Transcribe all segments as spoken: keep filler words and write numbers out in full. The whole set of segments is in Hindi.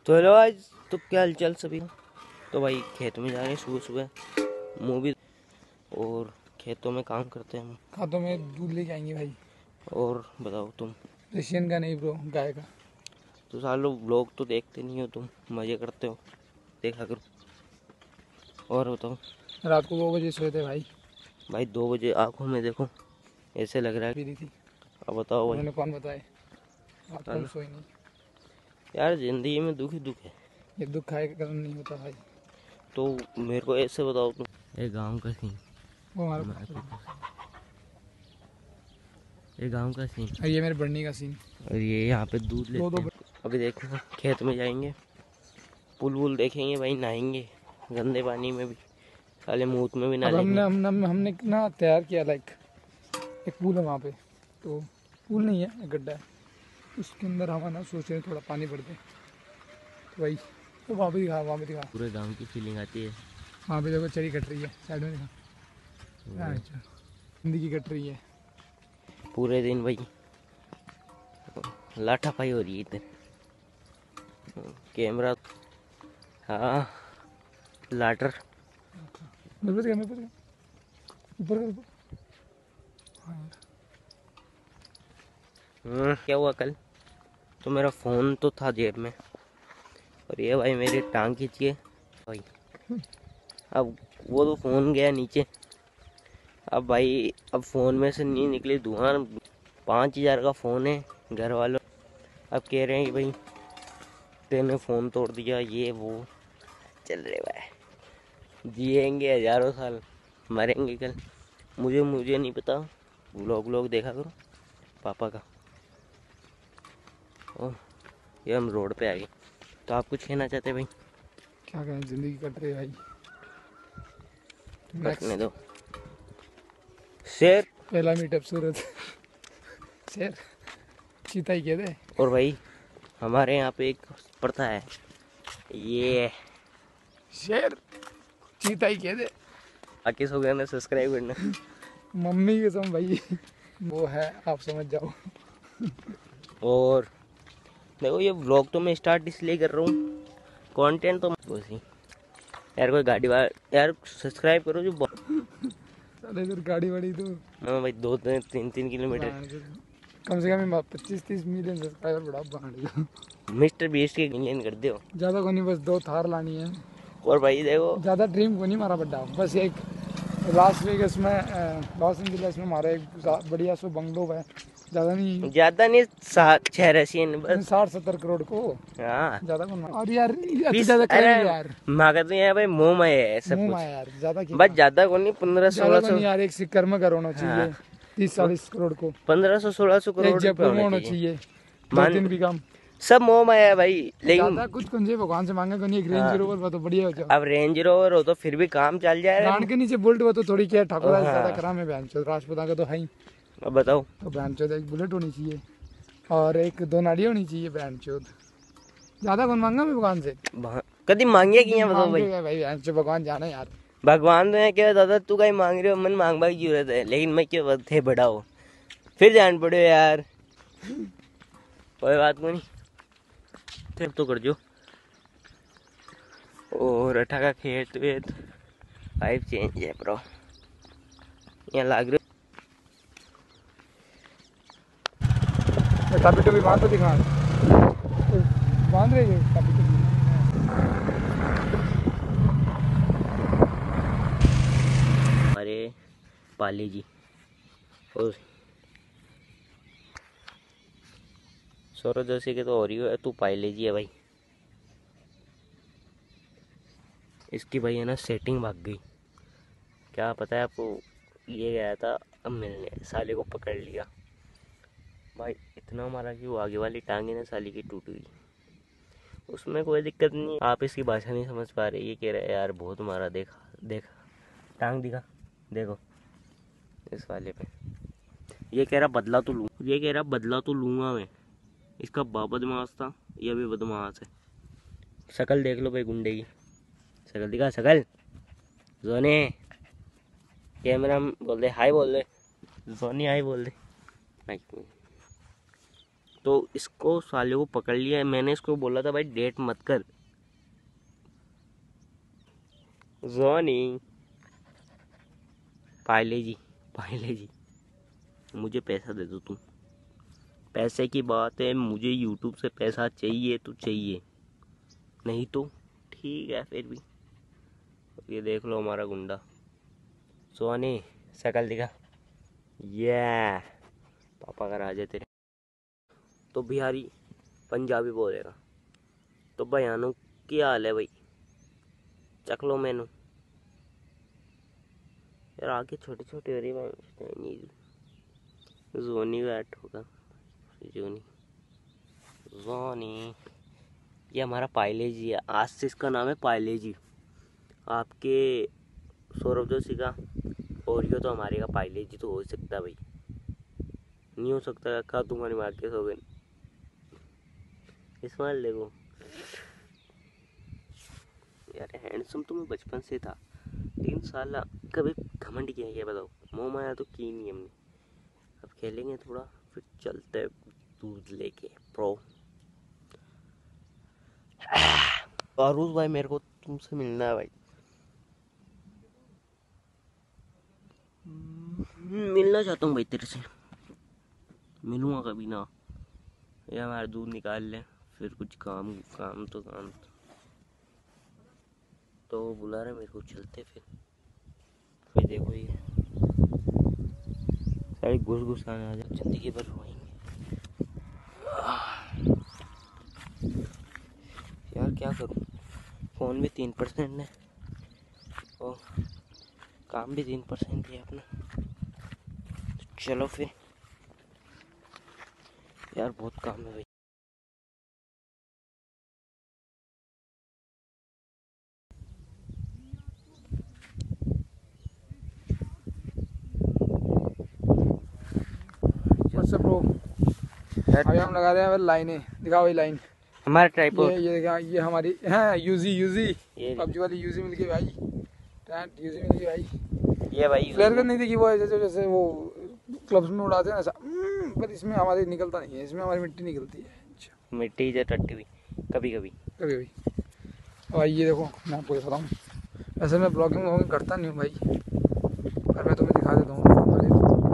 तो हेलो आज तो क्या हालचाल सभी। तो भाई खेत में जा रहे हैं सुबह सुबह मूवी और खेतों में काम करते हैं हम। खातों में दूध लेके आएंगे भाई। और बताओ तुम। रशियन का नहीं ब्रो, गाय का। तो सालों ब्लॉग तो देखते नहीं हो तुम, मजे करते हो, देखा करो। और बताओ। रात को दो बजे सोए थे भाई। भाई दो बजे आंखों में देखो ऐसे लग रहा है। पी रही थी। अब बताओ भाई। उन्होंने कौन बताए, रात को हम चलो सोए नहीं। यार जिंदगी में दुख ही दुख है। ये दुख खाए का कर्म नहीं होता भाई। तो मेरे को ऐसे बताओ तुम। ये गांव का सीन, वो हमारा ये गांव का सीन और ये मेरे बढ़नी का सीन। और ये यहाँ पे दूध दो लेते दो हैं। अभी देखो खेत में जाएंगे, पुल वुल देखेंगे भाई, नहाएंगे गंदे पानी में भी, साले मुंह में भी ना अब हमने लेंगे। हमने हमने हमने ना तैयार किया लाइक एक पूल है वहाँ पे। तो पूल नहीं है, एक गड्ढा है, उसके अंदर हम ना सोच रहे हैं थोड़ा पानी भर दे। तो भाई तो वहाँ पे दिखा, वहाँ पे दिखा, पूरे गांव की फीलिंग आती है। वहाँ पे देखो चरी कट रही है साइड में, दिखा। अच्छा जिंदगी कट रही है पूरे दिन भाई लाठापाई हो रही है इधर। कैमरा, हाँ लाटर। मेरे पास क्या, मेरे पास क्या, ऊपर कर ऊपर। हाँ हम्म, क्या हुआ कल तो मेरा फ़ोन तो था जेब में और ये भाई मेरी टांग खींची है भाई। अब वो तो फ़ोन गया नीचे। अब भाई अब फ़ोन में से नहीं निकली धुआं। पाँच हज़ार का फ़ोन है घर वालों। अब कह रहे हैं कि भाई तेने फ़ोन तोड़ दिया, ये वो चल रहे भाई। जिएंगे हज़ारों साल, मरेंगे कल। मुझे मुझे नहीं पता। व्लॉग व्लॉग देखा करो पापा का। ओह ये हम रोड पे आ गए। तो आप कुछ कहना चाहते हैं भाई? क्या कहें, जिंदगी कट रही है भाई। कटने दो। शेर पहला मीटअप सूरत शेर चीता ही कह दे। और भाई हमारे यहाँ पे एक प्रथा है, ये शेर चीता ही कह दे। आके सो गया ना, सब्सक्राइब करना। मम्मी के सम भाई वो है, आप समझ जाओ। और देखो ये व्लॉग तो मैं स्टार्ट इसलिए कर रहा हूँ, कंटेंट तो बस यार कोई गाड़ी वाला यार सब्सक्राइब करो जो बहुत। चल इधर गाड़ी वाड़ी तो हाँ भाई दो तीन तीन तीन किलोमीटर। कम से कम पच्चीस तीस मिलियन सब्सक्राइबर बढ़ा बांट। मिस्टर बीस्ट के मिलियन कर दो। ज़्यादा को नहीं, बस दो थार लानी है। और भाई देखो ज़्यादा ड्रीम को नहीं मारा बड्डा, बस एक लास वेगस में, लॉस एंजलिस में हमारा एक बढ़िया सो बंगलो है। ज़्यादा नहीं, ज्यादा नहीं, सात छह रशियन बस। साठ सत्तर करोड़ को। हाँ ज़्यादा कौन, और यार बीस, ज़्यादा अरे करेंगे यार। मांगा तो यहाँ भाई मुंह में है सब मुंह कुछ। में यार ज़्यादा की बस ज्यादा को नहीं, पंद्रह ज़्यादा सोलह को सौ नहीं यार, एक सिक्कर में घर होना चाहिए। हाँ। तीस चालीस करोड़ को पंद्रह सौ सोलह सौ एक करोड़ रुपए जयपुर में होना होना चाहिए। चाहिए। दो मान तीन भी काम सब मोह माया है भाई, लेकिन ज़्यादा कुछ कुंजे भगवान से मांगा को नहीं। एक रेंज हाँ। रोवर वो तो बढ़िया हो जाओ। अब रेंज रोवर हो तो फिर भी काम चल जाए। गांड के नीचे बुलेट वो तो थोड़ी क्या ठाकुर हाँ। ज़्यादा करा में बहन चोद, राजपूता का तो है ही। अब बताओ। तो बहन चोद एक बुलेट होनी चाहिए और एक दो नाड़ी होनी चाहिए बहन चोद। ज़्यादा कौन मांगा मैं भगवान से, कभी मांगे कि बताओ भाई। भाई बहन चोद भगवान जाना यार। भगवान तो क्या दादा तू कहीं मांग रहे हो, मन मांगने की जरूरत है, लेकिन मैं क्यों थे बड़ा हो फिर जान पड़े यार। कोई बात को नहीं, फिर तो कर जो। और अठा का खेत वेत पाइप चेंज है ब्रो, यहाँ लाग रहे टापी टूपी बांध तो दिखा, बांध रही है टापी टूपी। हमारे पाली जी और सौरभ जोशी के तो और ही है, तू पायले जी है भाई। इसकी भाई है ना सेटिंग भाग गई, क्या पता है आपको। ये गया था अब मिलने, साले को पकड़ लिया भाई। इतना मारा कि वो आगे वाली टांग है ना साली की टूट गई। उसमें कोई दिक्कत नहीं, आप इसकी भाषा नहीं समझ पा रहे। ये कह रहा है यार बहुत मारा, देखा देखा टांग दिखा देखो इस वाले पे। ये कह रहा बदला तो लूँ, ये कह रहा बदला तो लूँगा मैं। इसका बाप बदमाश था, ये भी बदमाश है। शकल देख लो भाई गुंडे की, शकल दिखा शकल। जोने कैमरा बोल दे हाय, बोल दे जोनी हाय बोल दे। तो इसको साले को पकड़ लिया। मैंने इसको बोला था भाई डेट मत कर। जॉनी पायले जी, पायले जी मुझे पैसा दे दो तुम। पैसे की बात है, मुझे यूट्यूब से पैसा चाहिए तो चाहिए, नहीं तो ठीक है फिर भी। ये देख लो हमारा गुंडा सोनी, शकल दिखा। ये पापा का राज है तेरे। तो बिहारी पंजाबी बोलेगा तो बयानों क्या हाल है भाई, चख लो मैनू। यार आगे छोटे छोटे हो रही है। जोनी बैठ होगा, जोनी जोनी। ये हमारा पायले जी है, आज से इसका नाम है पायले जी। आपके सौरभ जोशी का ओरियो तो हमारे का पायले जी तो हो सकता है भाई, नहीं हो सकता का तुम्हारी मार के सो गए। इस्माइल देखो यार, हैंडसम तो मैं बचपन से था, लेकिन साला कभी घमंड किया है बताओ, मोह माया तो की नहीं हमने। अब खेलेंगे थोड़ा फिर चलते दूध लेके प्रो। आरूज भाई मेरे को तुमसे मिलना है भाई, मिलना चाहता हूँ भाई तेरे से, मिलूंगा कभी ना। ये हमारा दूध निकाल ले, फिर कुछ काम काम तो काम तो वो बुला रहे मेरे को, चलते फिर। फिर देखो ये सारी घुस घुस आने आ जाए, जिंदगी भर रोएंगे यार, क्या करूँ। फ़ोन भी तीन परसेंट है और काम भी तीन परसेंट है अपना। तो चलो फिर यार, बहुत काम है भाई। व्हाट्सएप ब्रो, अभी हम लगा रहे हैं लाइनें, दिखाओ वही लाइन। हमारा ट्राइपॉड ये ये दिखा, ये हमारी है यूजी यूजी ये पबजी वाली यूजी मिल गई भाई, टैंट यूजी मिल गई भाई। ये भाई फ्लेयर गन नहीं देखी, वो है जैसे जैसे वो क्लब्स में उड़ाते हैं ऐसा, हम्म, पर इसमें हमारी निकलता नहीं है, इसमें हमारी मिट्टी निकलती है। अच्छा मिट्टी से टट्टी हुई कभी कभी। कभी कभी। भाई ये देखो, मैं आपको दिखाता हूँ, वैसे मैं ब्लॉगिंग व्लॉगिंग करता नहीं हूँ भाई, पर मैं तुम्हें दिखा देता हूँ हमारे।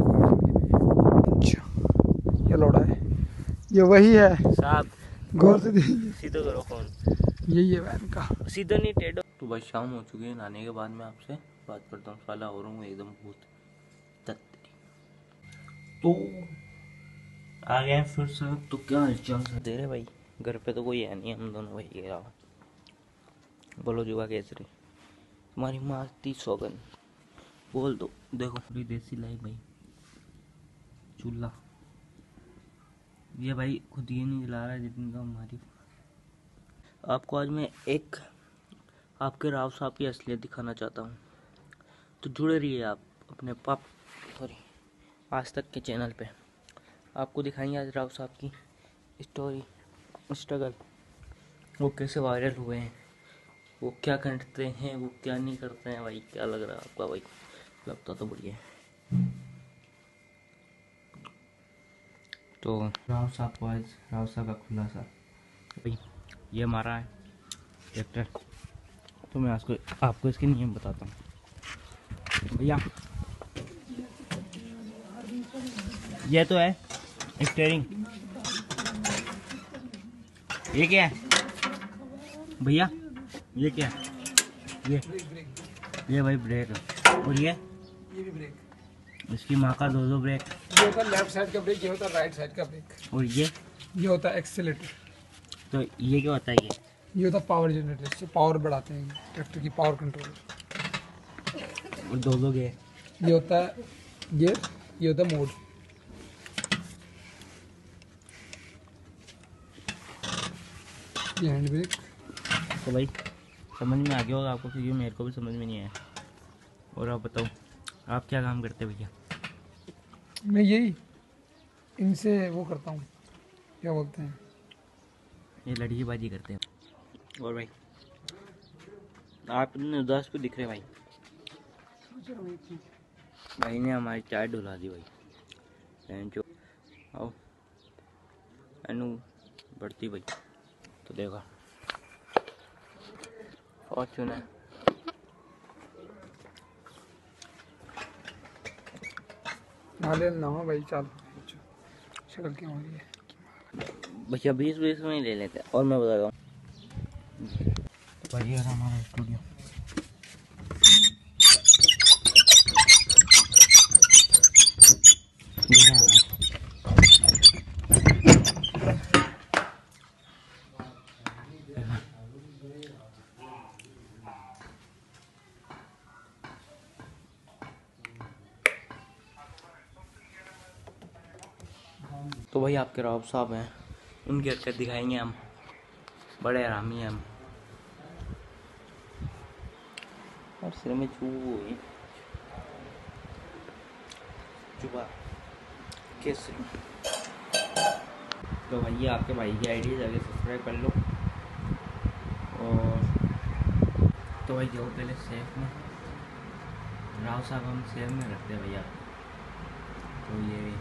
अच्छा ये लौड़ा है, ये वही है साहब, गौर से देखिए, सीधो करो फोन, यही है वैन का। सीधो नहीं टेढ़ो। तो भाई शाम हो चुकी है, नहाने के बाद मैं आपसे बात करता हूँ, साला हो रहा हूँ एकदम भूत तत्री। तो आ गए फिर से, तो क्या हालचाल है तेरे भाई? घर पे तो कोई है नहीं, हम दोनों भाई के अलावा। बोलो जुआ केसरी, तुम्हारी मारती सौगन बोल दो। देखो पूरी देसी लाइफ भाई, चूल्हा ये भाई खुद ये नहीं जला रहा है जितनी का हमारी। आपको आज मैं एक आपके राव साहब की असलियत दिखाना चाहता हूँ, तो जुड़े रहिए आप अपने पाप सॉरी आज तक के चैनल पे। आपको दिखाएंगे आज राव साहब की स्टोरी, स्ट्रगल, वो कैसे वायरल हुए हैं, वो क्या करते हैं, वो क्या नहीं करते हैं। भाई क्या लग रहा है आपका भाई? लगता तो बढ़िया है। तो राव साहब को आज राव साहब का खुलासा भाई, ये हमारा है ट्रैक्टर। तो मैं आपको आपको इसके नियम बताता हूँ भैया। ये तो है स्टीयरिंग, ये क्या है भैया? ये क्या है? ये ये भाई ब्रेक है, और ये ये भी ब्रेक, इसकी माँ का दो दो ब्रेक। ये होता है लेफ्ट साइड का ब्रेक, ये होता है राइट साइड का ब्रेक, और ये ये होता है एक्सेलेटर, तो ये क्या होता है? ये ये होता है पावर जनरेटर, इससे पावर बढ़ाते हैं ट्रैक्टर की, पावर कंट्रोल। और दो दो गे ये होता है गियर, ये होता है मोड। ये हैंड ब्रेक। तो भाई समझ में आ गया होगा आपको, क्योंकि मेरे को भी समझ में नहीं आया। और आप बताओ आप क्या काम करते भैया? मैं यही इनसे वो करता हूँ, क्या बोलते हैं, ये लड़कीबाजी करते हैं। और भाई आप इतने उदास पे दिख रहे भाई। भाई ने हमारी चाय डुला दी भाई, जो आओ अनु बढ़ती भाई। तो देखो फॉर्च्यूनर नाले ना हो भाई, चल शक्ल क्या हो रही है भैया, बीस बीस में ही ले लेते हैं। और मैं बता रहा हूँ भाई, हमारा स्टूडियो तो भाई आपके राव साहब हैं, उनकी हरकत दिखाएंगे हम। बड़े आरामी हैं हम। और सिर में चू हुई चुपा किस। तो भाई आपके भाई की आईडी जाके सब्सक्राइब कर लो। और तो भाई जाओ पहले सेफ में, राव साहब हम सेफ में रखते हैं भैया। तो ये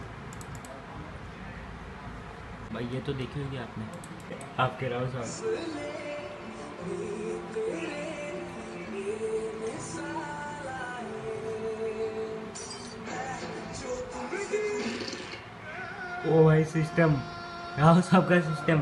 भाई ये तो देखी होगी आपने, आपके राव साहब। ओ भाई सिस्टम, राव साहब का सिस्टम।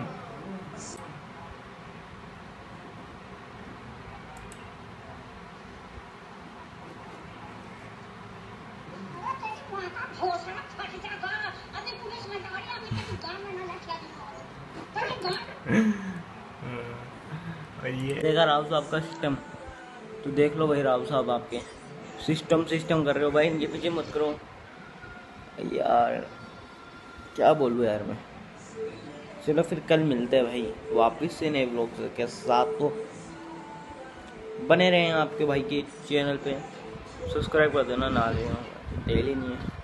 और ये देखा राव साहब का सिस्टम। तो देख लो भाई, राव साहब आपके सिस्टम सिस्टम कर रहे हो भाई, इनके पीछे मत करो यार। क्या बोलूँ यार मैं। चलो फिर कल मिलते हैं भाई वापस से नए व्लॉग के साथ। तो बने रहे हैं आपके भाई के चैनल पे, सब्सक्राइब कर देना। ना डेली नहीं है।